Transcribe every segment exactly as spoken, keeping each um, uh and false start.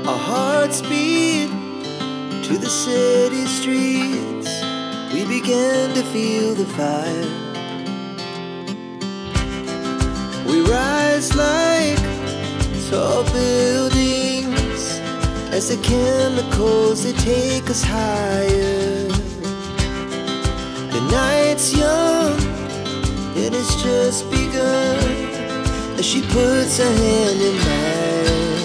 Our hearts beat to the city streets. We began to feel the fire. We rise like tall buildings as the chemicals, they take us higher. The night's young and it's just begun as she puts her hand in mine.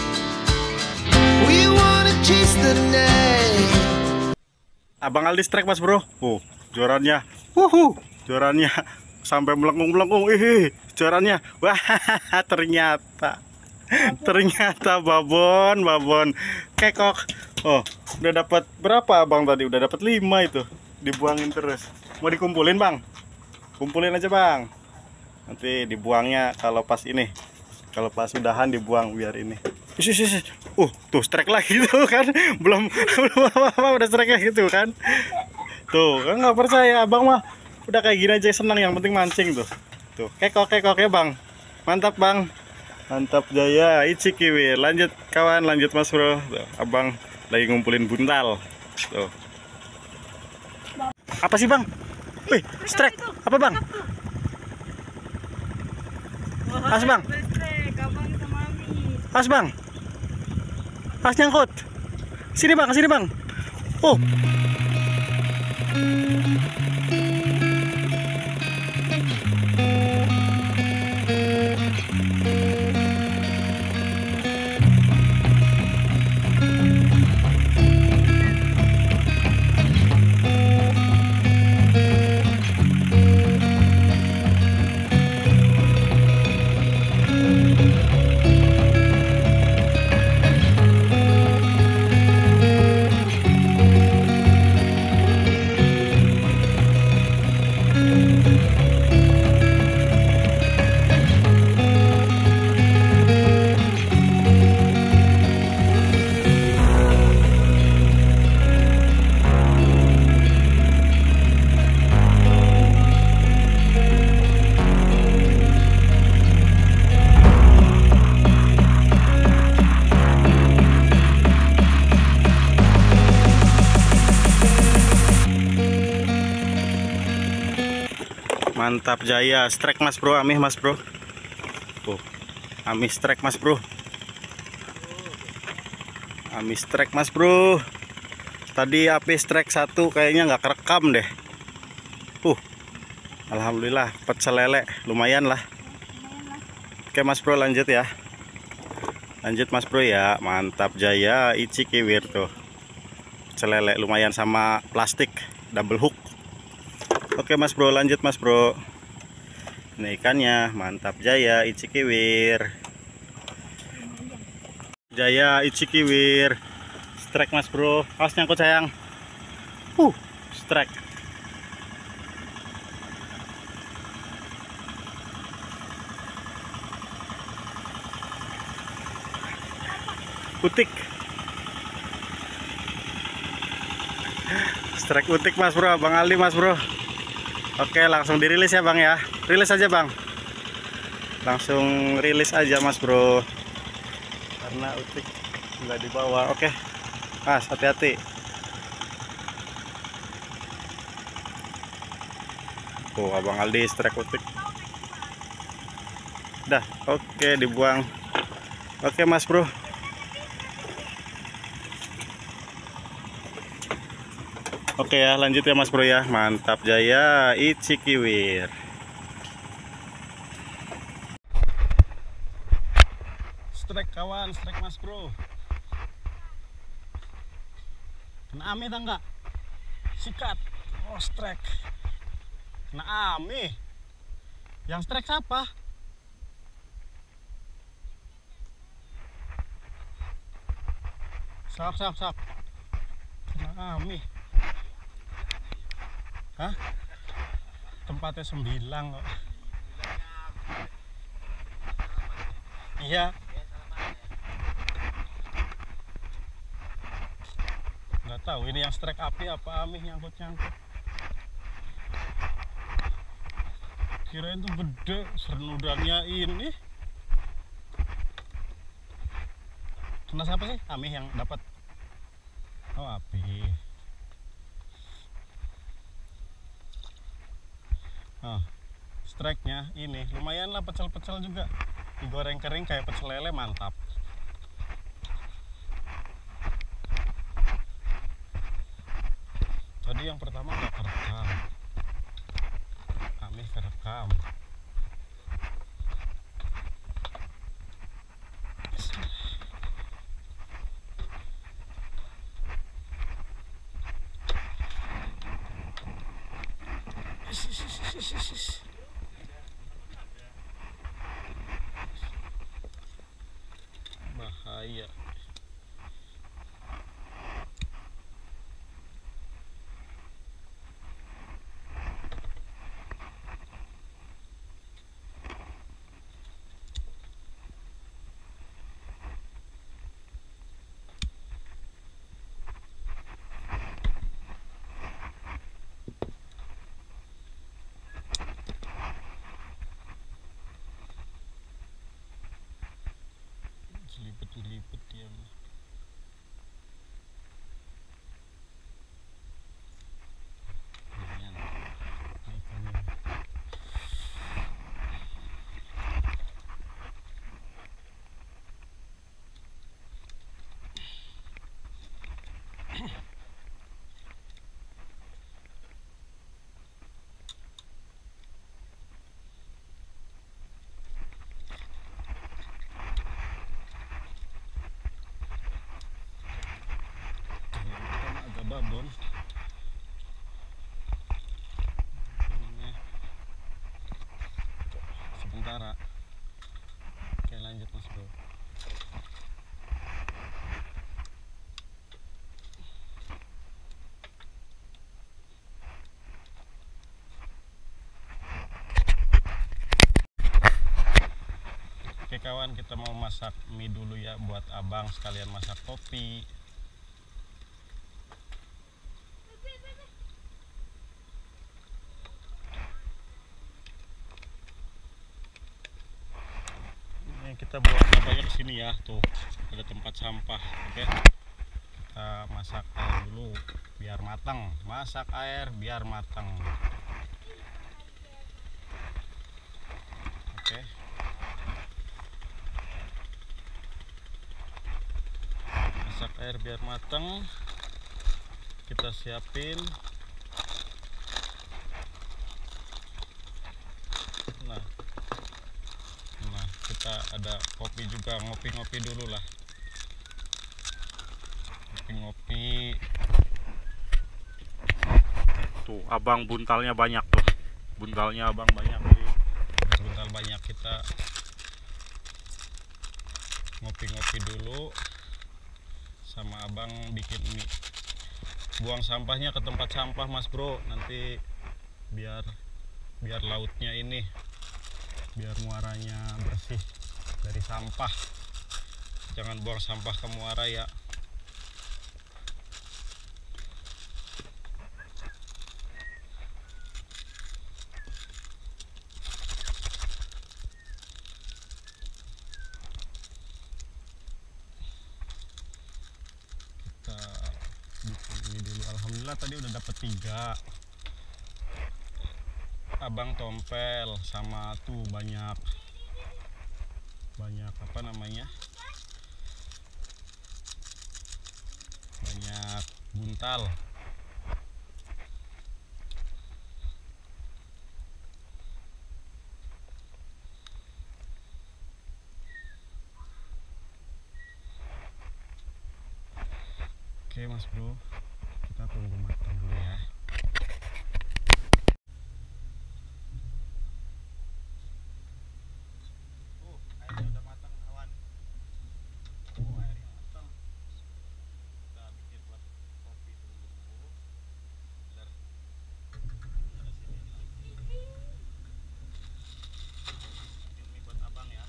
We wanna chase the night. Abang Aldi strike mas bro. Oh, juarannya. Wuhu, juarannya sampai melengkung-melengkung. Ih, juarannya. Wah, ternyata. Ternyata babon, babon kekok. Oh, udah dapat berapa Bang tadi? Udah dapat lima itu. Dibuangin terus. Mau dikumpulin, Bang? Kumpulin aja, Bang. Nanti dibuangnya kalau pas ini. Kalau pas udahan dibuang biar ini. Isi, isi. Uh, tuh strike lagi tuh kan. Belum belum apa-apa udah strike lagi tuh kan. Tuh, kan nggak percaya Abang mah. Udah kayak gini aja senang, yang penting mancing tuh. Tuh, kekok kekok ya, Bang. Mantap, Bang. Mantap jaya, Ichi Kiwir. Lanjut kawan, lanjut mas bro. Tuh, Abang lagi ngumpulin buntal. Tuh. Apa sih Bang? Wih, strike. Apa Bang? As Bang. As Bang. As nyangkut. Sini Bang, sini Bang. Oh. Mantap jaya, strike mas bro, amih mas bro. Oh, amih strike mas bro. Amih strike mas bro. Tadi api strike satu kayaknya nggak kerekam deh. Uh, alhamdulillah pecel lele, lumayan lah. Oke mas bro, lanjut ya. Lanjut mas bro ya, mantap jaya, Ichi Kiwir tuh. Pecel lele lumayan sama plastik double hook. Oke mas bro, lanjut mas bro. Ini ikannya, mantap jaya, Ichi Kiwir. Jaya, Ichi Kiwir. Strike mas bro, awas nyangkut sayang. Uh, strike. Utik. Strike utik mas bro, Bang Aldi mas bro. Oke, langsung dirilis ya Bang ya. Rilis aja Bang. Langsung rilis aja mas bro. Karena utik nggak dibawa. Oke, mas hati-hati. Oh, Abang Aldi strike utik. Dah, oke dibuang. Oke mas bro. Oke ya, lanjut ya mas bro ya. Mantap jaya, Ichi Kiwir. Strike kawan, strike mas bro. Kena ame tak enggak? Sikat. Oh, strike. Kena ame. Yang strike siapa? Sak sak sak. Kena ame. Hah? Tempatnya sembilan kok. Iya. Nggak tahu ini yang strike api apa amih nyangkut-nyangkut. Kirain tuh gede, serenudannya ini. Kena siapa sih? Amih yang dapat. Oh, Api. Oh, strike-nya ini lumayan lah, pecel-pecel juga. Digoreng kering kayak pecel lele, mantap. Tadi yang pertama nggak kerekam. Amih kerekam. Bahaya. Dilipet-dilipet dia mah. Lumayan. Ikannya. Agak babon. Ini sementara. Oke, lanjut Mas Bro. Oke kawan, kita mau masak mie dulu ya buat abang, sekalian masak kopi. Ini kita buat sampahnya ke sini ya, tuh ada tempat sampah. Oke, kita masak air dulu biar matang. Masak air biar matang. Oke. Masak air biar matang. Kita siapin. Nah, nah kita ada kopi juga, ngopi-ngopi dulu lah. Ngopi-ngopi. Tuh, abang buntalnya banyak tuh. Buntalnya abang banyak, jadi buntal banyak, kita ngopi-ngopi dulu sama abang bikin mie. Buang sampahnya ke tempat sampah Mas Bro, nanti biar biar lautnya ini, biar muaranya bersih dari sampah. Jangan buang sampah ke muara ya. Bikin ini dulu. Alhamdulillah tadi udah dapet tiga. Abang tompel sama tuh banyak banyak apa namanya, banyak buntal. Oke Mas Bro, kita tunggu matang dulu ya. Oh, airnya udah matang kawan. Oh, airnya matang. Kita bikin buat kopi dulu. Bentar. Ada sini lagi. Bikin mie buat abang ya.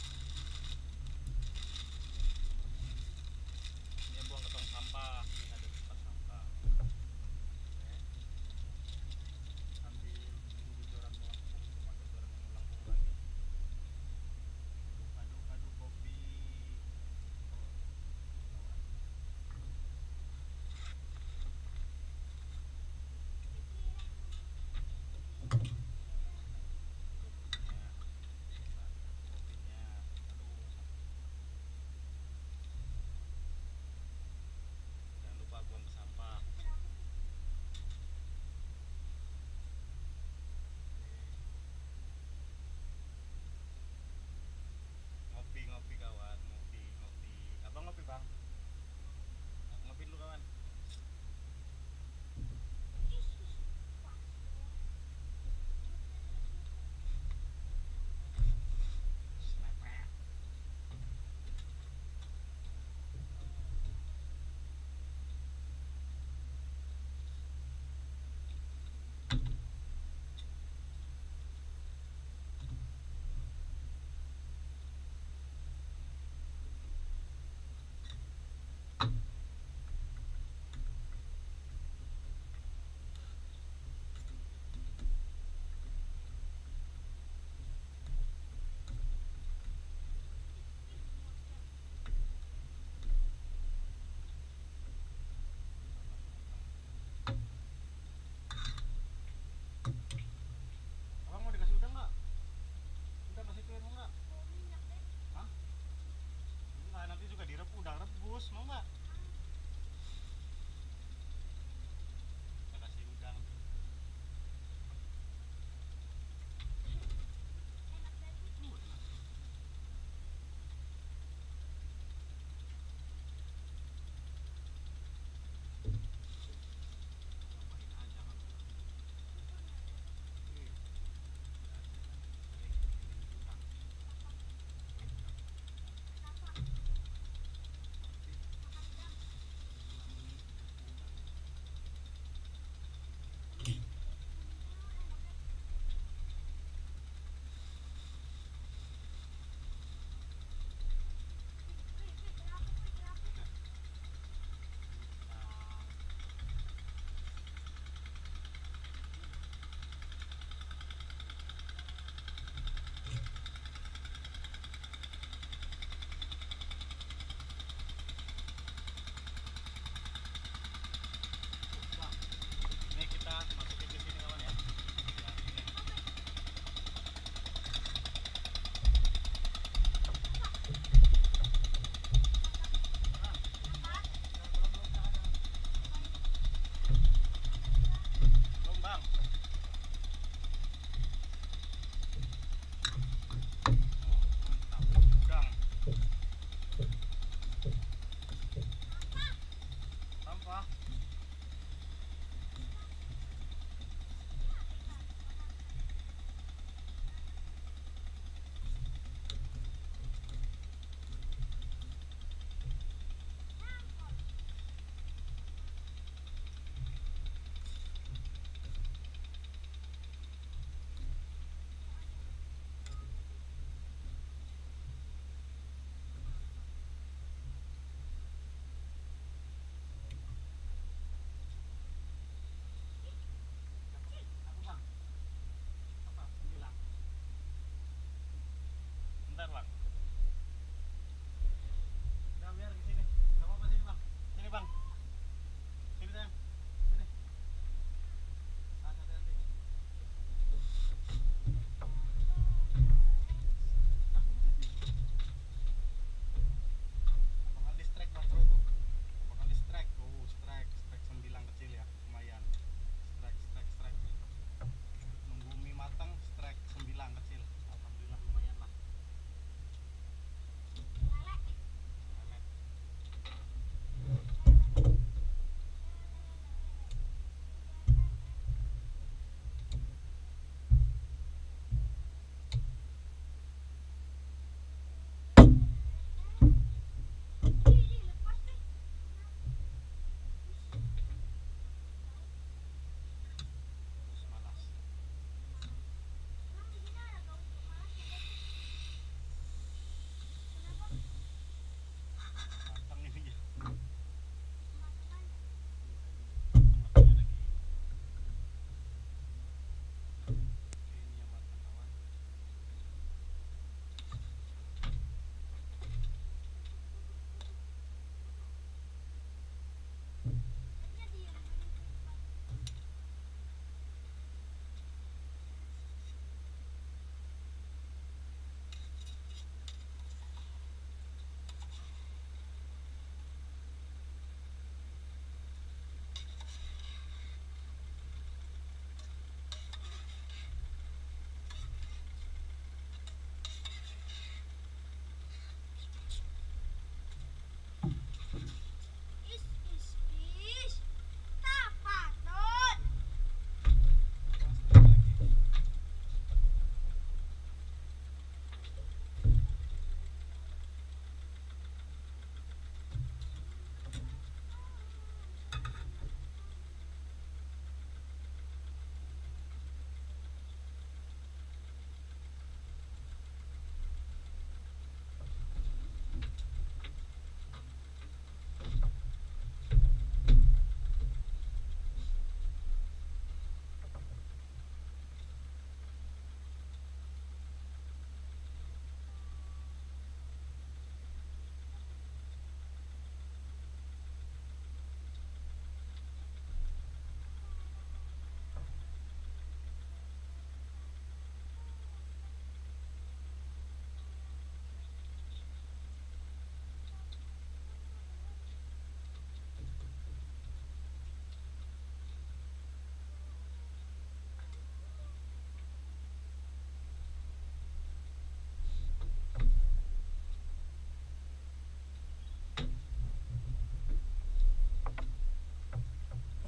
Ini buang ke tong sampah. Ini ada rebus mau nggak? Kita kasih udang.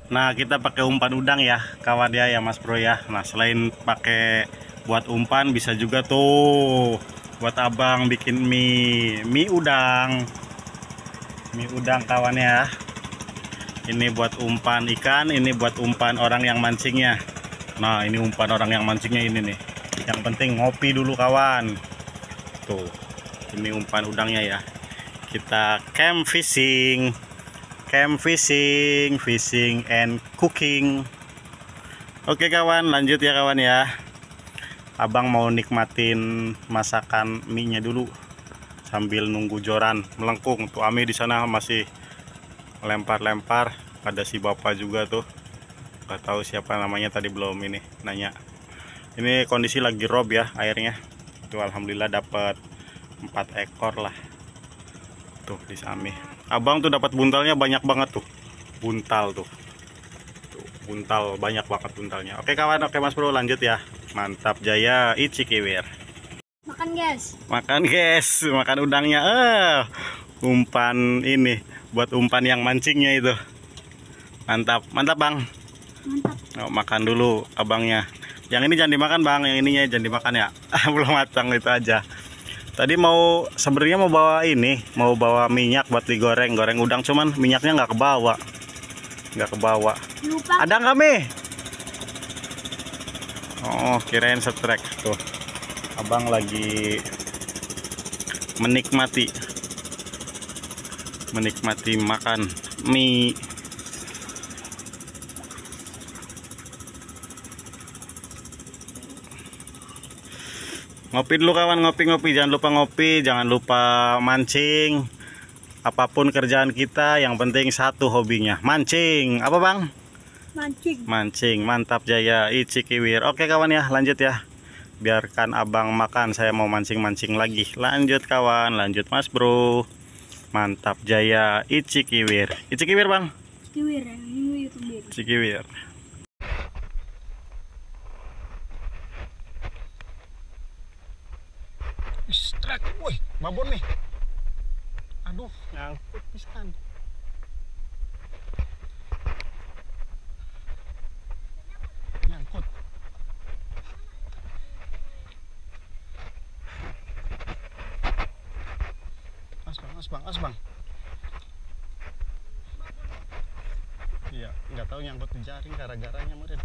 Nah, kita pakai umpan udang ya kawan ya, ya Mas Bro ya. Nah, selain pakai buat umpan, bisa juga tuh buat abang bikin mie mie udang. Mie udang kawan ya. Ini buat umpan ikan, ini buat umpan orang yang mancingnya. Nah, ini umpan orang yang mancingnya ini nih. Yang penting ngopi dulu kawan. Tuh, ini umpan udangnya ya. Kita camp fishing. Camp fishing, fishing and cooking. Oke kawan, lanjut ya kawan ya. Abang mau nikmatin masakan mie-nya dulu sambil nunggu joran melengkung. Tuh Ami di sana masih lempar-lempar. Ada si bapak juga tuh. Gak tahu siapa namanya, tadi belum ini nanya. Ini kondisi lagi rob ya airnya. Tuh alhamdulillah dapat empat ekor lah. Tuh di Sami. Abang tuh dapat buntalnya banyak banget tuh. Buntal tuh. Tuh, buntal banyak banget buntalnya. Oke kawan, oke Mas Bro, lanjut ya. Mantap jaya Icikiwir. Makan guys. Makan guys, makan udangnya. Eh, umpan ini buat umpan yang mancingnya itu. Mantap, mantap Bang. Mantap. Oh, makan dulu abangnya. Yang ini jangan dimakan Bang, yang ininya jangan dimakan ya. Belum matang itu aja. Tadi mau sebenarnya mau bawa ini, mau bawa minyak buat digoreng, goreng udang, cuman minyaknya nggak kebawa, nggak kebawa. Lupa. Ada nggak Mi? Oh, kirain setrek tuh. Abang lagi menikmati, menikmati makan mie. Ngopi dulu kawan, ngopi-ngopi, jangan lupa ngopi, jangan lupa mancing. Apapun kerjaan kita, yang penting satu hobinya, mancing. Apa Bang? Mancing. Mancing, mantap jaya Icikiwir. Oke kawan ya, lanjut ya. Biarkan abang makan, saya mau mancing-mancing lagi. Lanjut kawan, lanjut Mas Bro. Mantap jaya Icikiwir. Icikiwir Bang? Icikiwir, ini YouTube. Icikiwir. Strike, woi, babon nih. Aduh, nyangkut pisan. Nyangkut. As bang, as bang, as bang. Iya, nggak tahu nyangkut di jaring gara-garanya meren.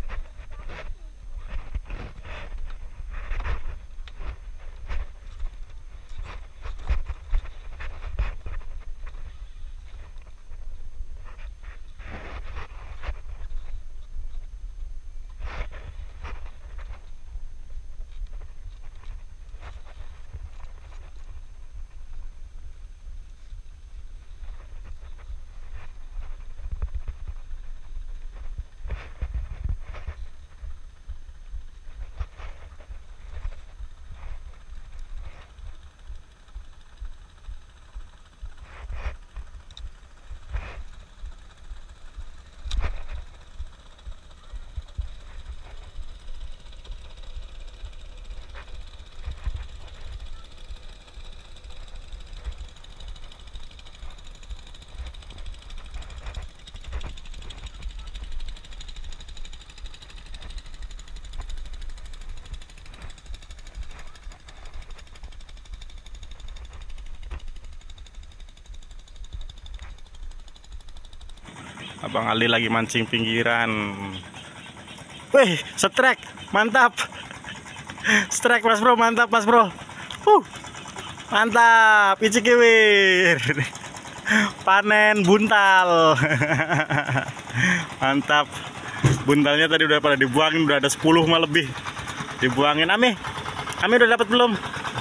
Abang Ali lagi mancing pinggiran. Wih, strike, mantap. Strike Mas Bro, mantap Mas Bro. Uh, mantap, Icikiwir. Panen buntal. Mantap. Buntalnya tadi udah pada dibuangin, udah ada sepuluh mah lebih. Dibuangin. Ami, Ami udah dapat belum?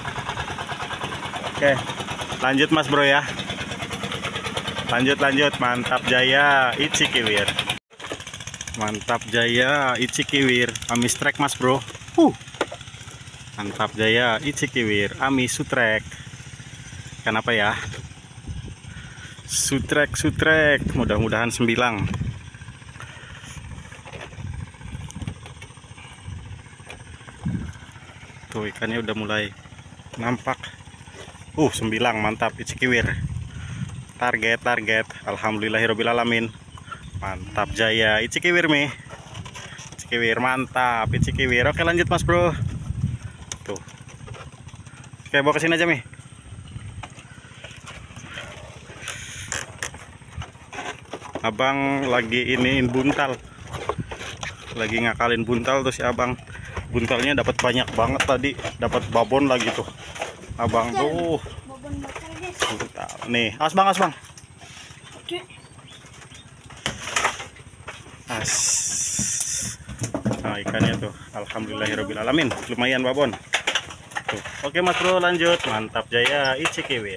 Oke, lanjut Mas Bro ya. Lanjut lanjut, mantap jaya Icikiwir. Mantap jaya Icikiwir, Ami strike Mas Bro. Uh. Mantap jaya Icikiwir, Ami sutrek. Kenapa ya? Sutrek sutrek, mudah-mudahan sembilang. Tuh ikannya udah mulai nampak. Uh, sembilang, mantap Icikiwir. Target target, alhamdulillahirobbilalamin. Mantap Jaya, Icikiwir mi. Icikiwir mantap, Icikiwir. Oke lanjut Mas Bro. Tuh. Oke bawa ke sini aja mi. Abang lagi iniin buntal. Lagi ngakalin buntal tuh si Abang. Buntalnya dapat banyak banget tadi, dapat babon lagi tuh. Abang tuh. Babon bakar guys. Buntal. Nih, as Bang, as Bang. As. Nah, ikannya tuh. Alhamdulillahirabbil alamin. Lumayan babon. Tuh. Oke Mas Bro, lanjut. Mantap Jaya, Icikiwir.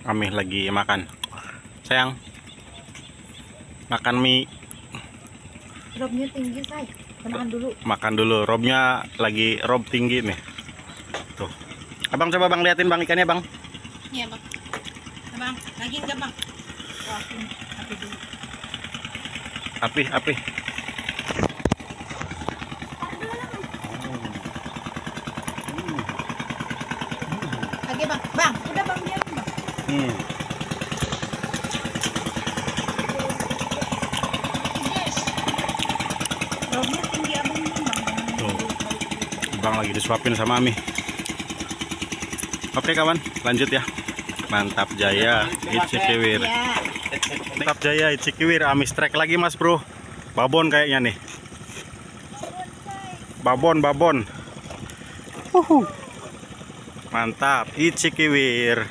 Ami lagi makan. Sayang, makan mie. Robnya tinggi, say. Makan dulu. Makan dulu. Robnya lagi rob tinggi nih. Tuh. Abang coba bang liatin bang ikannya bang. Iya bang. Abang, lagi enggak bang? Wah, ini api dulu. Api, api. Lagi bang, bang, udah bang diam bang. Hmm. Yes. Robnya tinggi abang ini bang. Tuh. Bang lagi disuapin sama Ami. Oke kawan, lanjut ya. Mantap jaya, Icikiwir. Ya. Mantap jaya, Icikiwir. Ami strike lagi mas bro. Babon kayaknya nih. Babon, babon. Uhuh. Mantap, Icikiwir.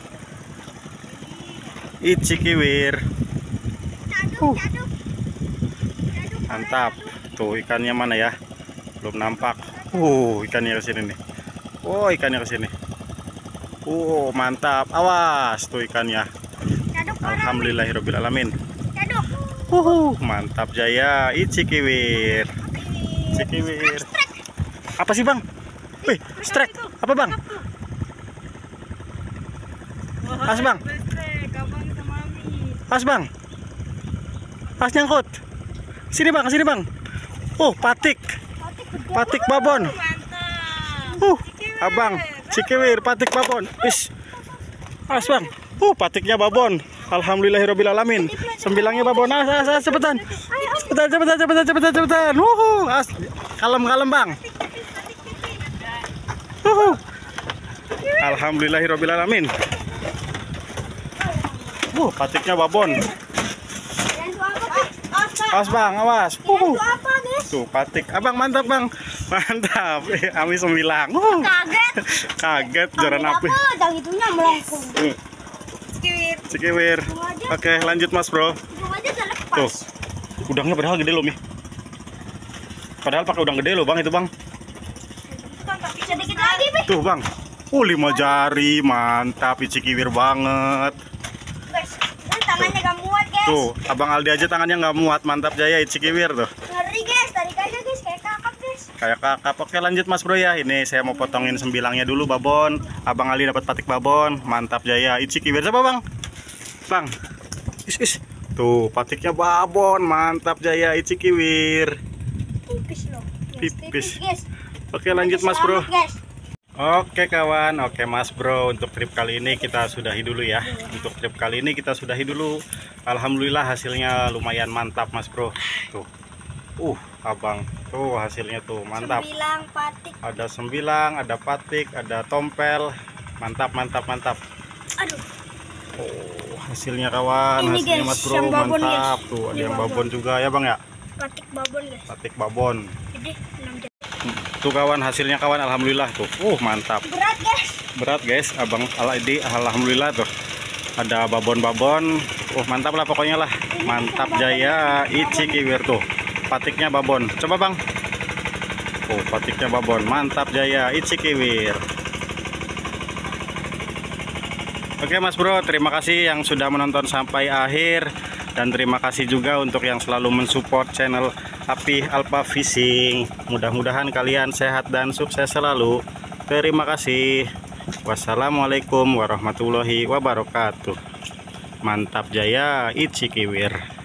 Icikiwir. Uh. Mantap. Tuh ikannya mana ya? Belum nampak. Uh, ikannya ke sini nih. Oh, ikannya ke sini. Oh, mantap. Awas tuh ikannya. Alhamdulillahirobbilalamin. Uh, mantap jaya, Icikiwir. Icikiwir. Apa sih, Bang? Wih, strike. Apa, Bang? As, Bang. As, Bang. As nyangkut. Sini, Bang, sini, Bang. Oh, patik. Patik babon. Uh, Abang, Cikiwir, patik babon. Wis. As, Bang. Uh, patiknya babon. Alhamdulillahirobbilalamin. Sembilangnya babon. As, as, as, cepetan. Cepetan, cepetan, cepetan, cepetan, cepetan. Wuhu, as. Kalem, kalem, Bang. Wuhu. Alhamdulillahirobbilalamin. Uh, patiknya babon. Awas, Bang, awas. Wuhu. Tuh, patik. Abang, mantap, Bang. Mantap. Eh, Ami sembilang. Uh. Kaget. Kaget joran api. Yang itunya melengkung. Hmm. Cikiwir. Cikiwir. Oke, lanjut Mas Bro. Ujung aja udah lepas. Tuh. Udangnya padahal gede loh, Mi. Padahal pakai udang gede loh, Bang, itu, Bang. Sedikit lagi, Bi. Tuh, Bang. Uh, lima jari. Mantap, Cikiwir banget. Guys, ini tangannya gak muat, guys. Tuh, Abang Aldi aja tangannya nggak muat. Mantap jaya, Cikiwir tuh. Ngeri, guys. Tarik aja, guys. Kayak kakap, guys. Kayak kakap. Oke, lanjut Mas Bro ya. Ini saya mau potongin sembilangnya dulu babon. Abang Ali dapat patik babon. Mantap jaya, Icikiwir. Coba, Bang. Bang. Is, is. Tuh, patiknya babon. Mantap jaya, Icikiwir. Tipis loh. Guys, Tipis. guys. Oke, lanjut Mas Bro. Selamat, guys. Oke kawan, oke Mas Bro, untuk trip kali ini kita sudahi dulu ya. Untuk trip kali ini kita sudahi dulu. Alhamdulillah hasilnya lumayan mantap Mas Bro. Tuh, uh, abang, tuh hasilnya tuh mantap. Sembilang patik. Ada sembilang, ada patik, ada tompel, mantap, mantap, mantap. Aduh. Oh, hasilnya kawan, Ini, hasilnya guys, Mas Bro yang babon, mantap. guys. Tuh ada Ini yang babon. babon juga ya bang ya. Patik babon, guys. Patik babon. Jadi enam jam. Tuh kawan, hasilnya kawan, alhamdulillah tuh. Uh, mantap. Berat, guys. Berat guys, abang Aldi, alhamdulillah tuh ada babon-babon. Oh mantap lah pokoknya lah, mantap jaya, Icikiwir tuh patiknya babon. Coba bang, oh patiknya babon, mantap jaya, Icikiwir. Oke Mas Bro, terima kasih yang sudah menonton sampai akhir, dan terima kasih juga untuk yang selalu mensupport channel Api Alpa Fishing. Mudah-mudahan kalian sehat dan sukses selalu. Terima kasih. Wassalamualaikum warahmatullahi wabarakatuh. Mantap jaya, Icikiwir.